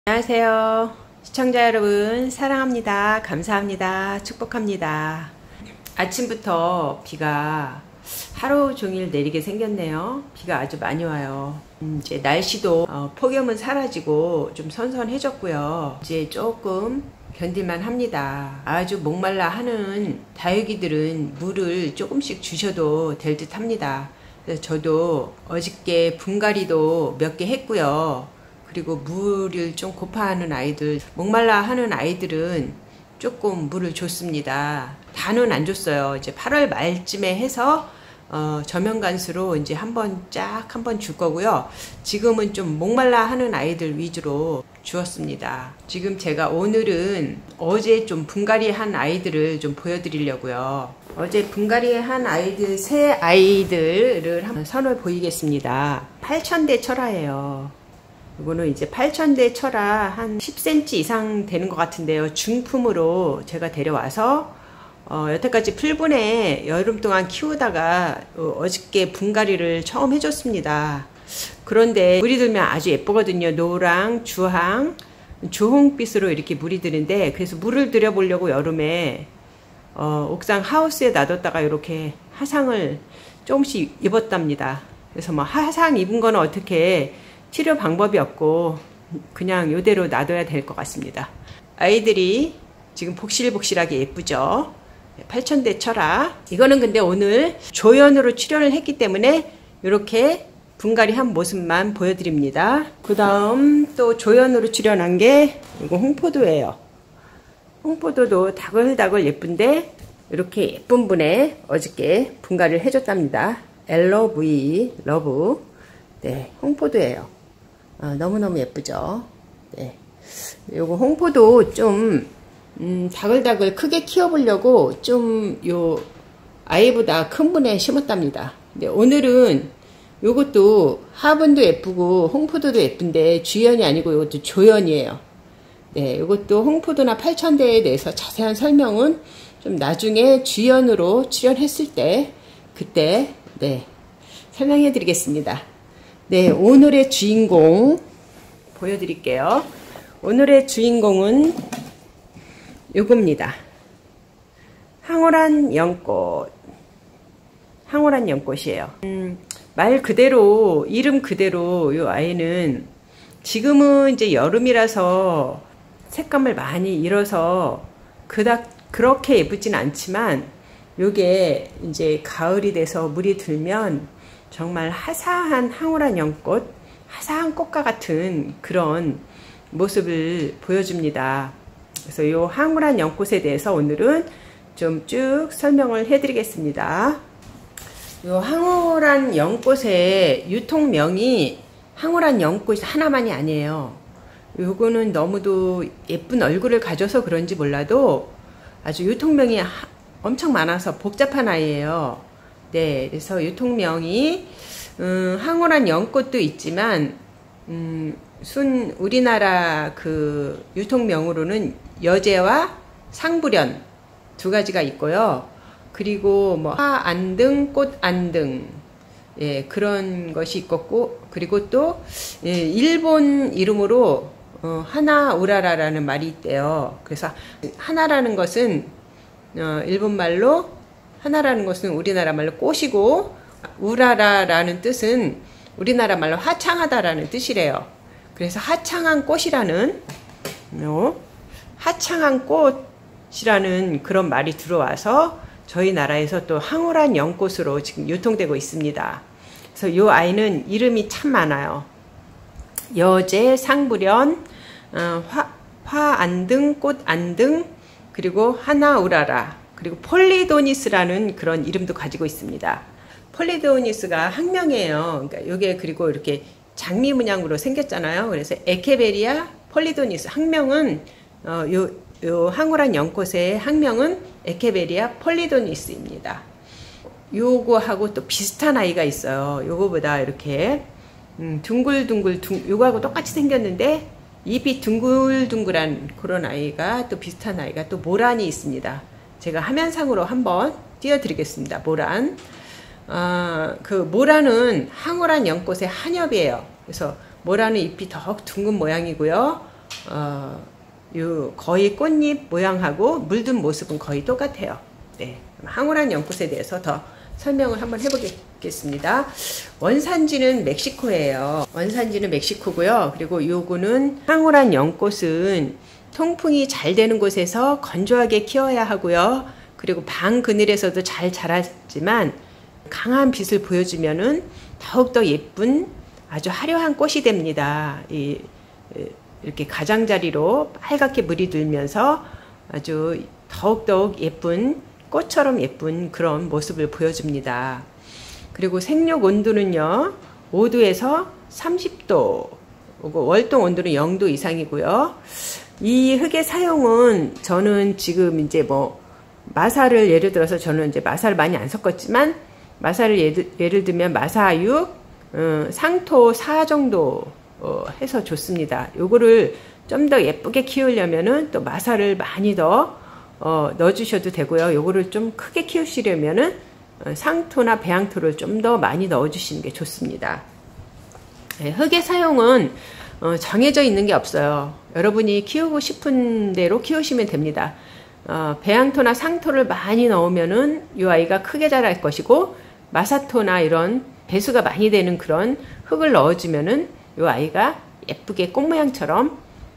안녕하세요. 시청자 여러분, 사랑합니다. 감사합니다. 축복합니다. 아침부터 비가 하루 종일 내리게 생겼네요. 비가 아주 많이 와요. 이제 날씨도 폭염은 사라지고 좀 선선해졌고요. 이제 조금 견딜만 합니다. 아주 목말라 하는 다육이들은 물을 조금씩 주셔도 될 듯 합니다. 그래서 저도 어저께 분갈이도 몇 개 했고요. 그리고 물을 좀 고파하는 아이들, 목말라 하는 아이들은 조금 물을 줬습니다. 다는 안 줬어요. 이제 8월 말쯤에 해서 저면간수로 이제 한번 줄 거고요. 지금은 좀 목말라 하는 아이들 위주로 주었습니다. 지금 제가 오늘은 어제 좀 분갈이 한 아이들을 좀 보여드리려고요. 어제 분갈이 한 아이들, 새 아이들을 한번 선을 보이겠습니다. 8,000대 철화예요. 이거는 이제 8,000대 철화 한 10cm 이상 되는 것 같은데요. 중품으로 제가 데려와서 여태까지 풀분에 여름 동안 키우다가 어저께 분갈이를 처음 해줬습니다. 그런데 물이 들면 아주 예쁘거든요. 노랑, 주황, 주홍빛으로 이렇게 물이 드는데, 그래서 물을 들여보려고 여름에 옥상 하우스에 놔뒀다가 이렇게 화상을 조금씩 입었답니다. 그래서 뭐 화상 입은 거는 어떻게 치료 방법이 없고 그냥 이대로 놔둬야 될 것 같습니다. 아이들이 지금 복실복실하게 예쁘죠. 8,000대 철화. 이거는 근데 오늘 조연으로 출연을 했기 때문에 이렇게 분갈이 한 모습만 보여드립니다. 그 다음 또 조연으로 출연한 게 이거 홍포도예요. 홍포도도 다글다글 예쁜데 이렇게 예쁜 분에 어저께 분갈이를 해줬답니다. LV 러브. 네, 홍포도예요. 너무너무 예쁘죠. 네. 요거 홍포도 좀 다글다글 크게 키워보려고 좀 요 아이보다 큰 분에 심었답니다. 근데 오늘은 요것도 화분도 예쁘고 홍포도도 예쁜데 주연이 아니고 요것도 조연이에요. 네, 요것도 홍포도나 8,000대에 대해서 자세한 설명은 좀 나중에 주연으로 출연했을 때 그때 네, 설명해 드리겠습니다. 네, 오늘의 주인공 보여드릴게요. 오늘의 주인공은 요겁니다. 황홀한 연꽃. 황홀한 연꽃이에요. 말 그대로, 이름 그대로 요 아이는 지금은 이제 여름이라서 색감을 많이 잃어서 그닥 그렇게 예쁘진 않지만 요게 이제 가을이 돼서 물이 들면 정말 화사한 황홀한 연꽃, 화사한 꽃과 같은 그런 모습을 보여줍니다. 그래서 이 황홀한 연꽃에 대해서 오늘은 좀 쭉 설명을 해드리겠습니다. 이 황홀한 연꽃의 유통명이 황홀한 연꽃 하나만이 아니에요. 요거는 너무도 예쁜 얼굴을 가져서 그런지 몰라도 아주 유통명이 엄청 많아서 복잡한 아이예요. 네, 그래서 유통명이 황홀한 연꽃도 있지만 우리나라 그 유통명으로는 여제와 상불연 두 가지가 있고요. 그리고 뭐 화안등, 꽃안등, 예, 그런 것이 있고, 그리고 또 예, 일본 이름으로 하나우라라라는 말이 있대요. 그래서 하나라는 것은 일본 말로, 하나라는 것은 우리나라 말로 꽃이고, 우라라라는 뜻은 우리나라 말로 화창하다라는 뜻이래요. 그래서 화창한 꽃이라는, 화창한 꽃이라는 그런 말이 들어와서 저희 나라에서 또 황홀한 연꽃으로 지금 유통되고 있습니다. 그래서 이 아이는 이름이 참 많아요. 여제, 상불연, 화안등, 꽃안등, 그리고 하나우라라, 그리고 폴리도니스라는 그런 이름도 가지고 있습니다. 폴리도니스가 학명이에요. 그러니까 이게 그리고 이렇게 장미 문양으로 생겼잖아요. 그래서 에케베리아 폴리도니스, 학명은 요 황홀한 연꽃의 학명은 에케베리아 폴리도니스입니다. 요거하고 또 비슷한 아이가 있어요. 요거보다 이렇게 둥글둥글, 요거하고 똑같이 생겼는데 잎이 둥글둥글한 그런 아이가, 또 비슷한 아이가 또 모란이 있습니다. 제가 화면상으로 한번 띄워드리겠습니다. 모란. 그 모란은 황홀한 연꽃의 한엽이에요. 그래서 모란은 잎이 더 둥근 모양이고요. 거의 꽃잎 모양하고 물든 모습은 거의 똑같아요. 네, 황홀한 연꽃에 대해서 더 설명을 한번 해보겠습니다. 원산지는 멕시코예요. 원산지는 멕시코고요. 그리고 요거는 황홀한 연꽃은 통풍이 잘 되는 곳에서 건조하게 키워야 하고요. 그리고 방 그늘에서도 잘 자라지만 강한 빛을 보여주면은 더욱더 예쁜 아주 화려한 꽃이 됩니다. 이렇게 가장자리로 빨갛게 물이 들면서 아주 더욱더욱 예쁜 꽃처럼 예쁜 그런 모습을 보여줍니다. 그리고 생육 온도는요 5도에서 30도, 월동 온도는 0도 이상이고요. 이 흙의 사용은 저는 지금 이제 뭐 마사를 예를 들어서 저는 이제 마사를 많이 안 섞었지만 마사를 예를 들면 마사 6, 상토 4 정도 해서 좋습니다. 요거를 좀 더 예쁘게 키우려면은 또 마사를 많이 더 넣어주셔도 되고요. 요거를 좀 크게 키우시려면은 상토나 배양토를 좀 더 많이 넣어주시는 게 좋습니다. 네, 흙의 사용은 정해져 있는 게 없어요. 여러분이 키우고 싶은 대로 키우시면 됩니다. 배양토나 상토를 많이 넣으면은 이 아이가 크게 자랄 것이고, 마사토나 이런 배수가 많이 되는 그런 흙을 넣어주면은 이 아이가 예쁘게 꽃 모양처럼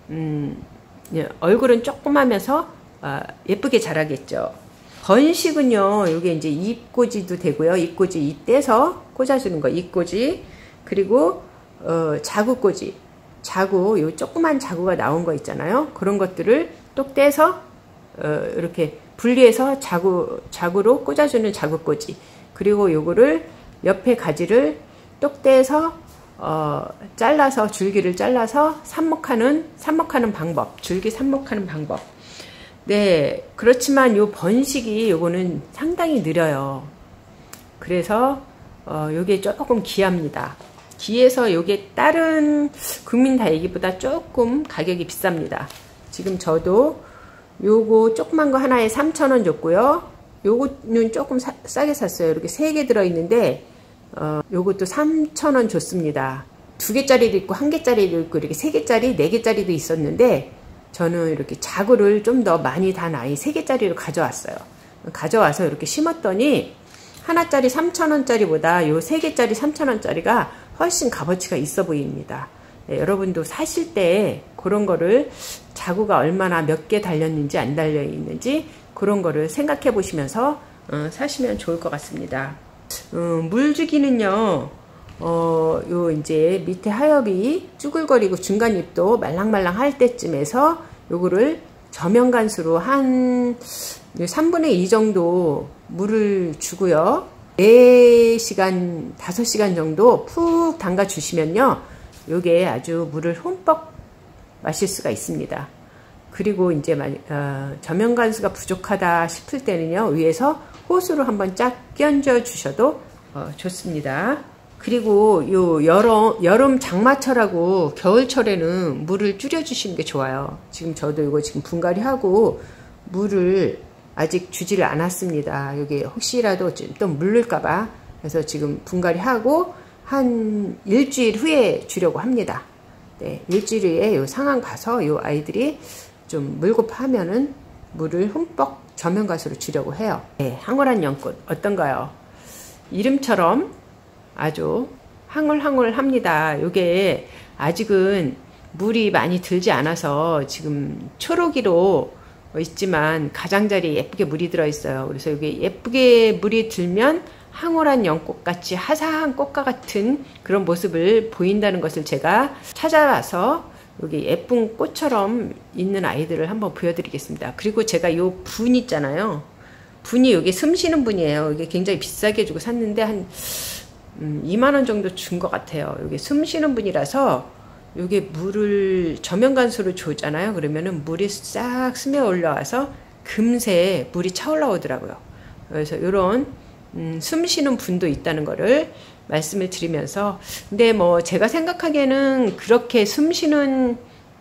얼굴은 조그마면서 예쁘게 자라겠죠. 번식은요, 이게 이제 잎꽂이도 되고요. 잎꽂이 잎 떼서 꽂아주는 거, 잎꽂이. 그리고 자구꽂이, 자구, 요 조그만 자구가 나온 거 있잖아요. 그런 것들을 똑 떼서 이렇게 분리해서 자구로 꽂아주는 자구꽂이. 그리고 요거를 옆에 가지를 똑 떼서 잘라서, 줄기를 잘라서 삽목하는 방법, 줄기 삽목하는 방법. 네, 그렇지만 요 번식이 요거는 상당히 느려요. 그래서 요게 조금 귀합니다. 귀해서 요게 다른 국민다육이보다 조금 가격이 비쌉니다. 지금 저도 요거 조그만 거 하나에 3,000원 줬고요. 요거는 조금 싸게 샀어요. 이렇게 3개 들어있는데 요것도 3,000원 줬습니다. 2개짜리도 있고 1개짜리도 있고 이렇게 3개짜리, 4개짜리도 있었는데 저는 이렇게 자구를 좀 더 많이 단 아이 3개짜리를 가져왔어요. 가져와서 이렇게 심었더니 하나짜리 3,000원짜리보다 요 3개짜리 3,000원짜리가 훨씬 값어치가 있어 보입니다. 네, 여러분도 사실 때 그런 거를 자구가 얼마나 몇 개 달렸는지 안 달려 있는지 그런 거를 생각해 보시면서 사시면 좋을 것 같습니다. 물 주기는요, 요 이제 밑에 하엽이 쭈글거리고 중간 잎도 말랑말랑 할 때쯤에서 요거를 저면간수로 한 3분의 2 정도 물을 주고요. 4시간, 5시간 정도 푹 담가 주시면요. 요게 아주 물을 흠뻑 마실 수가 있습니다. 그리고 이제 저면간수가 부족하다 싶을 때는요. 위에서 호수로 한번 쫙 끼얹어 주셔도 좋습니다. 그리고 요 여름 장마철하고 겨울철에는 물을 줄여 주시는 게 좋아요. 지금 저도 이거 지금 분갈이 하고 물을 아직 주지를 않았습니다. 여기 혹시라도 또 물를까봐. 그래서 지금 분갈이 하고 한 일주일 후에 주려고 합니다. 네, 일주일 후에 요 상황 봐서 요 아이들이 좀 물고파하면은 물을 흠뻑 저면가수로 주려고 해요. 네, 황홀한 연꽃 어떤가요? 이름처럼 아주 황홀합니다. 요게 아직은 물이 많이 들지 않아서 지금 초록이로 있지만 가장자리에 예쁘게 물이 들어 있어요. 그래서 이게 예쁘게 물이 들면 황홀한 연꽃같이 화사한 꽃과 같은 그런 모습을 보인다는 것을 제가 찾아와서 여기 예쁜 꽃처럼 있는 아이들을 한번 보여드리겠습니다. 그리고 제가 요 분 있잖아요. 분이 여기 숨쉬는 분이에요. 이게 굉장히 비싸게 주고 샀는데 한 2만원 정도 준 것 같아요. 이게 숨쉬는 분이라서 요게 물을 저면간수로 주잖아요. 그러면은 물이 싹 스며 올라와서 금세 물이 차올라 오더라고요. 그래서 요런 숨쉬는 분도 있다는 거를 말씀을 드리면서, 근데 뭐 제가 생각하기에는 그렇게 숨쉬는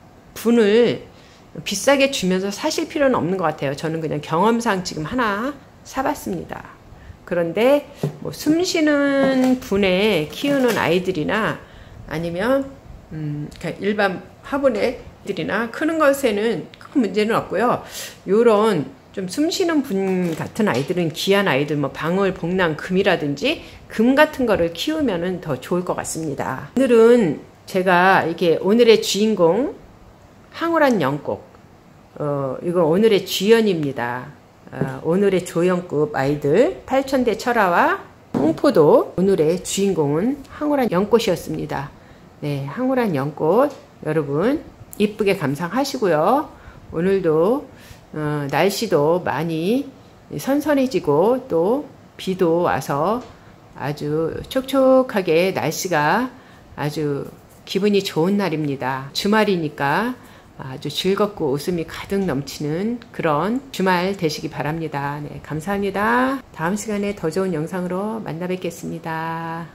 분을 비싸게 주면서 사실 필요는 없는 것 같아요. 저는 그냥 경험상 지금 하나 사봤습니다. 그런데 뭐 숨쉬는 분에 키우는 아이들이나 아니면 일반 화분에 들이나 크는 것에는 큰 문제는 없고요. 요런 좀 숨쉬는 분 같은 아이들은, 귀한 아이들, 뭐 방울, 복랑, 금이라든지 금 같은 거를 키우면은 더 좋을 것 같습니다. 오늘은 제가 이게 오늘의 주인공 황홀한 연꽃, 이거 오늘의 주연입니다. 오늘의 조연급 아이들 팔천대 철화와 홍포도, 오늘의 주인공은 황홀한 연꽃이었습니다. 네, 황홀한 연꽃 여러분 이쁘게 감상하시고요. 오늘도 날씨도 많이 선선해지고 또 비도 와서 아주 촉촉하게 날씨가 아주 기분이 좋은 날입니다. 주말이니까 아주 즐겁고 웃음이 가득 넘치는 그런 주말 되시기 바랍니다. 네, 감사합니다. 다음 시간에 더 좋은 영상으로 만나 뵙겠습니다.